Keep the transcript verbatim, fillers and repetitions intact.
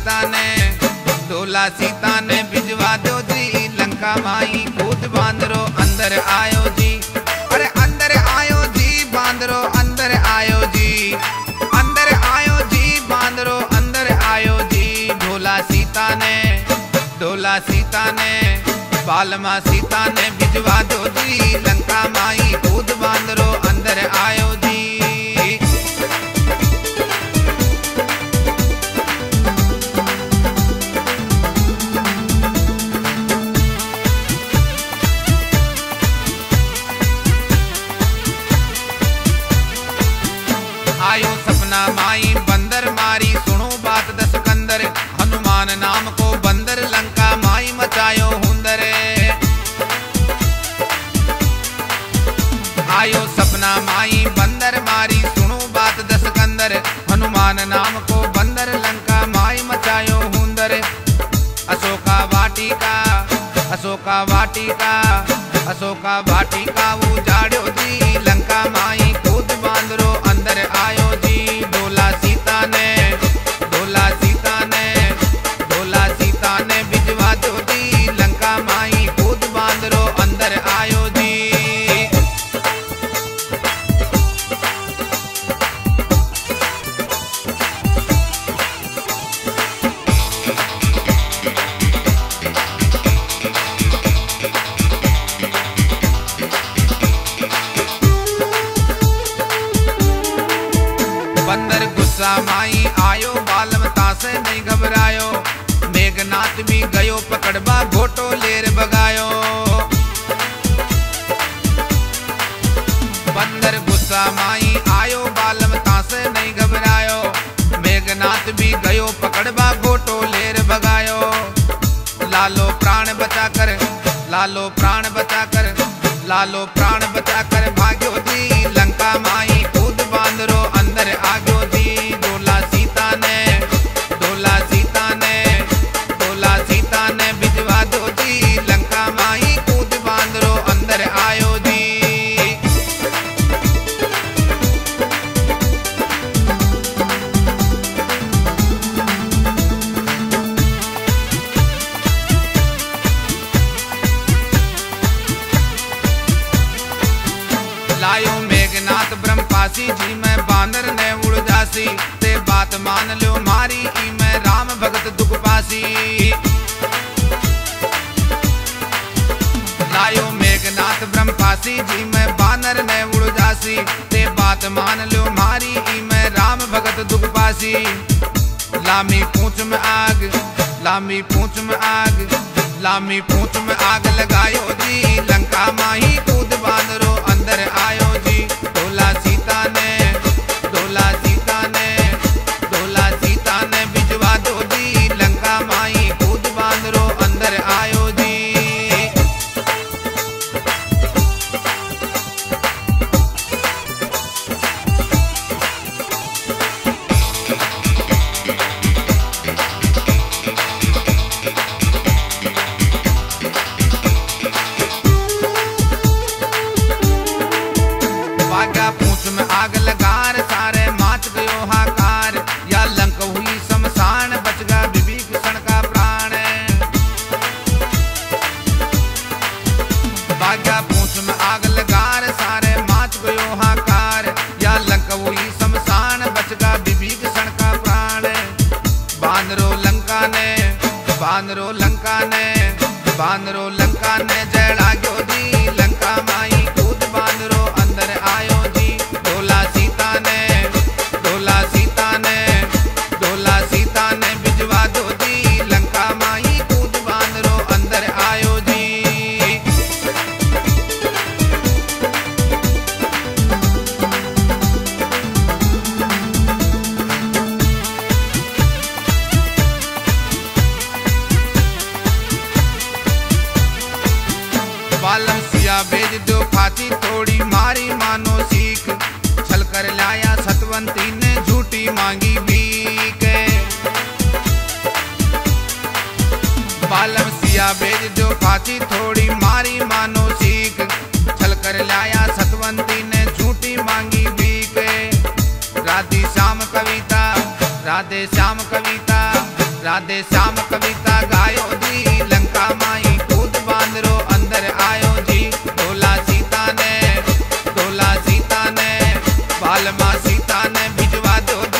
सीता ने डोला सीता ने भिजवा दो जी लंका माई कूद बांदरो अंदर आयो जी। अरे अंदर आयो जी बांदरो अंदर आयो जी, अंदर आयो जी बांदरो अंदर आयो जी। डोला सीता ने डोला सीता ने बालमा सीता ने भिजवा दो जी लंका माई कूद बांदरो अंदर आयो जी। आयो सपना माई बंदर मारी सुनो बात दस कंदर, हनुमान नाम को बंदर लंका माई मचायो हुंदर। आयो सपना माई बंदर मारी सुनो बात दस कंदर, हनुमान नाम को बंदर लंका माई मचायो हुंदर। अशोका वाटिका अशोका वाटिका अशोका वाटिका उजाड़ो जी लंका माई कूद बांदरो अंदर आयो जी। डोला सीता ने डोला सीता ने डोला सीता ने भिजवा दो जी लंका माई कूद बांदरो अंदर आयो जी। बंदर गुस्सा माई आयो बालम तासे नहीं घबरायो, मेघनाथ भी गयो पकड़बा घोटो लेर बगायो। बंदर गुस्सा माई आयो बालम तासे नहीं घबरायो, मेघनाथ भी गयो पकड़बा घोटो लेर बगायो। लालो प्राण बचा कर लालो प्राण बचा कर लालो प्राण बचा कर भाग्यो जी लंका माई कूद बांदरो अंदर आगो जी। डोला सीता ने डोला सीता ने डोला सीता ने भिजवा दो जी लंका माई कूद बांदरो अंदर आयो जी। लायो मेघनाथ ब्रह्मपासी जी मैं बांदर ने उड़ जासी, ते बात मान लो मारी ई मैं राम भगत दुख पासी। लायो मेघनाथ ब्रह्मपासी जी मैं बानर ने उड़ जासी, ते बात मान लो मारी ई मैं राम भगत दुख पासी। लामी पूंछ में आग लामी पूंछ में आग लामी पूंछ में आग लगायो जी लंका माही कूद बांदरो अंदर आयो जी। डोला सीता ने डोला सीता ने डोला सीता ने भिजवा दो जी लंका माई कूद बांदरो अंदर आयो जी। पूंछ में आग लगार सारे माच गयो हाकार, या लंक हुई शमशान बच गया विभीषण का प्राण। भाग्या पूंछ में आग लगार सारे माच गयो हाकार, या लंक हुई शमशान बच गया विभीषण का प्राण। बानरो लंका ने बानरो लंका ने बानरो लंका ने जड़ा गयो जी लंका माई कूद बानरो अंदर आयो जी। डोला सीता ने डोला सीता ने डोला सीता ने भिजवा दो जी लंका माई कूद बानरो अंदर आयो जी। बालम सिया भेज दो फांसी थोड़ी मारी मानो सीख, छल कर लाया सतवंती ने झूठी मांगी भीख। बालम सिया भेज दो फांसी थोड़ी मारी मानो सीख, छल कर लाया सतवंती ने झूठी मांगी भीख। राधे श्याम कविता राधे श्याम कविता राधे श्याम कविता गायो जी, लंका माई कूद बांदरो अंदर आयो जी। डोला सीता ने डोला सीता ने बाल माँ सीता ने भिजवा दो